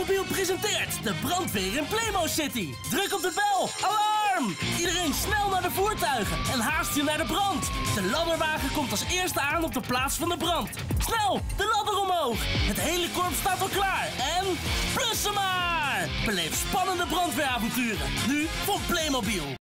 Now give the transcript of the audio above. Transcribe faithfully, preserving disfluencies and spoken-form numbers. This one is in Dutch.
Playmobil presenteert de brandweer in Playmo City. Druk op de bel. Alarm! Iedereen snel naar de voertuigen en haast je naar de brand. De ladderwagen komt als eerste aan op de plaats van de brand. Snel, de ladder omhoog. Het hele korps staat al klaar. En blussen maar! Beleef spannende brandweeravonturen. Nu voor Playmobil.